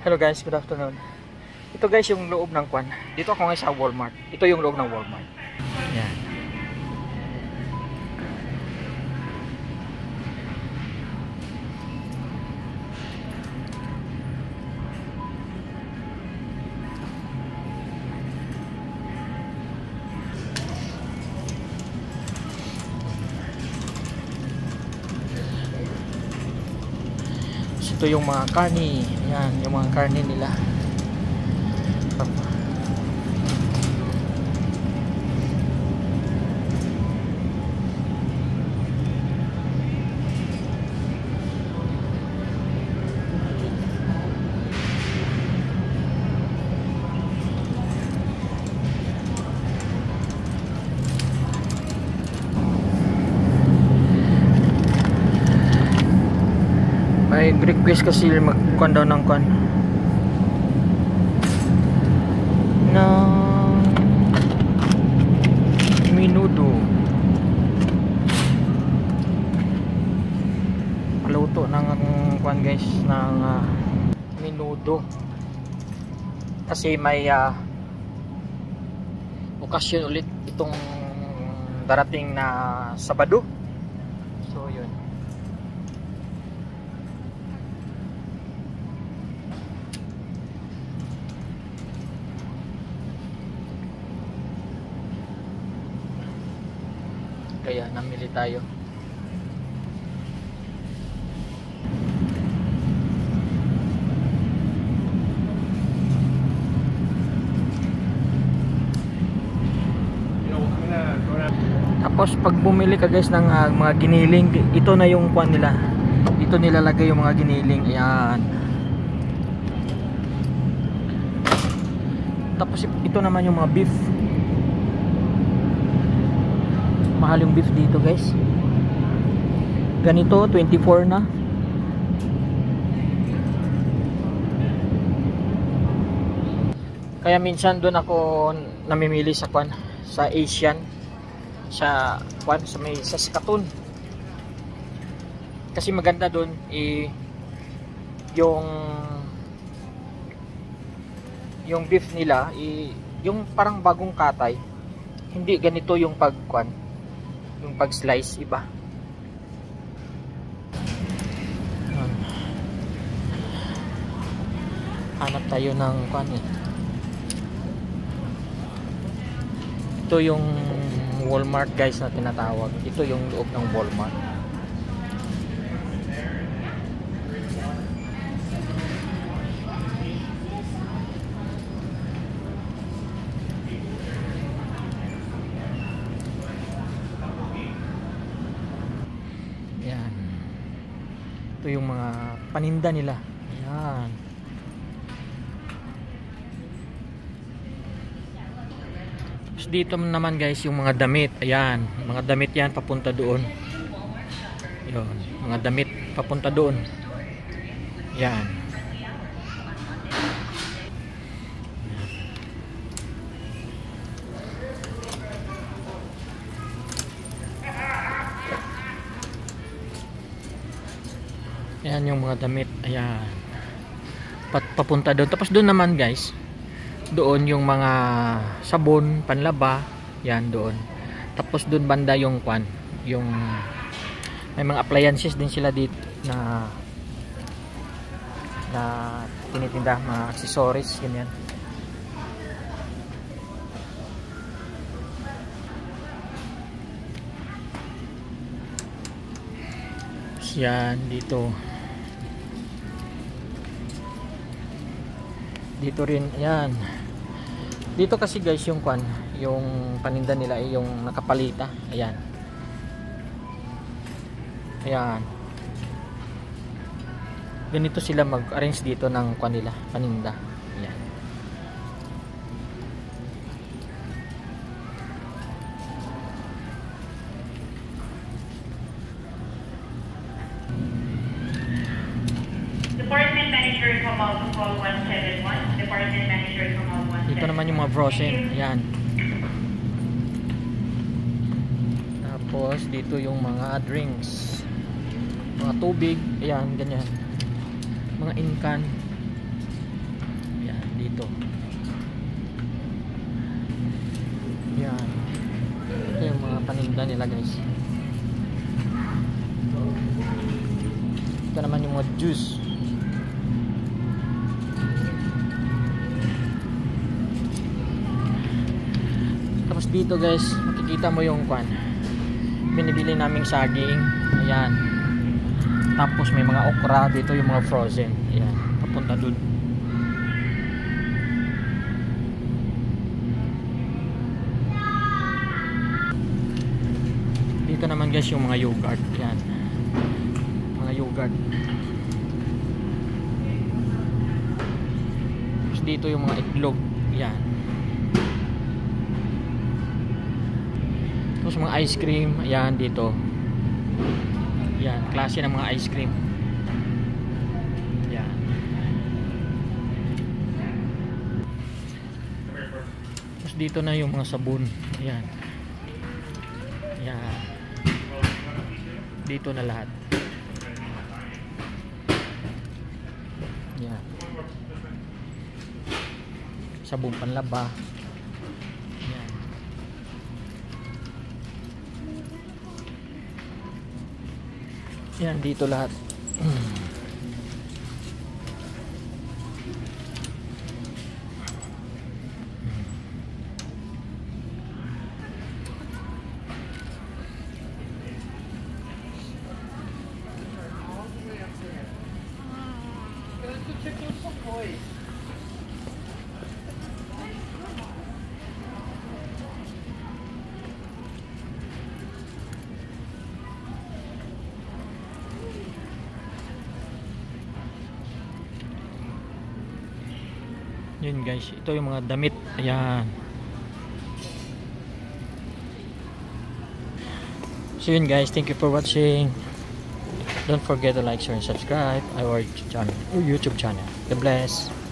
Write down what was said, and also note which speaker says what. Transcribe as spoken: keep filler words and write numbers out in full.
Speaker 1: Hello guys, good afternoon. Ito guys yung loob ng kwan. Dito ako ngayon sa Walmart. Ito yung loob ng Walmart. Yan. Ito yung mga karni. Ayan, yung mga karni nila. May request kasi magkuhan daw ng kuhan ng minudo, paluto ng kuhan guys ng uh, minudo kasi may uh, okasyon ulit itong darating na Sabado. So yun. Kaya namili tayo. Tapos pag bumili ka guys ng uh, mga giniling, ito na yung kuan nila. Dito nilalagay yung mga giniling. Ayan. Tapos ito naman yung mga beef. Mahal yung beef dito guys. Ganito twenty-four na. Kaya minsan doon ako namimili sa kwan, sa Asian, sa kwan, sa may Saskatoon. Kasi maganda doon eh, yung yung beef nila eh, yung parang bagong katay. Hindi ganito yung pagkwan, yung pag slice iba. Hanap tayo ng kwan eh. Ito yung Walmart guys na tinatawag. Ito yung loob ng Walmart. Ito yung mga paninda nila. Ayan. Tapos dito naman guys yung mga damit. Ayan. Mga damit yan papunta doon. Ayan. Mga damit papunta doon. Ayan. Ayan yung mga damit. Ayan. Pat papunta doon. Tapos doon naman guys, doon yung mga sabon, panlaba. Yan doon. Tapos doon banda yung kwan, yung may mga appliances din sila dito na na tinitinda, mga accessories ganyan. Yan dito. Dito rin, ayan. Dito kasi guys yung kwan, yung paninda nila ay yung nakapalita. Ayan. Ayan. Ganito sila mag-arrange dito ng kwan nila, paninda. Ayan.
Speaker 2: Department Manager Kamal call one seven one. Department Manager Kamal one seven one.
Speaker 1: Dito naman yung mga frozen. Ayan. Tapos dito yung mga drinks. Mga tubig. Ayan, ganyan. Mga incan. dito. Yan. Ito yung mga paninda nila guys. Ito naman yung mga juice. Tapos dito guys, makikita mo yung kwan. Binibili naming saging. Ayan. Tapos may mga okra dito, yung mga frozen. Ayan, papunta dun. Dito naman guys yung mga yogurt. Ayan. Mga yogurt. Tapos dito yung mga itlog. Ayan. Tapos mga ice cream. Ayan dito. Ayan. Klase ng mga ice cream. Ayan. Tapos dito na yung mga sabon. Ayan. Ayan. Dito na lahat. Ayan. Sabon panlaba. Ayan. Ayan, dito lahat. Yun guys, ito yung mga damit. Ayan. So yun guys, thank you for watching. Don't forget to like, share, and subscribe our channel, our YouTube channel. God bless.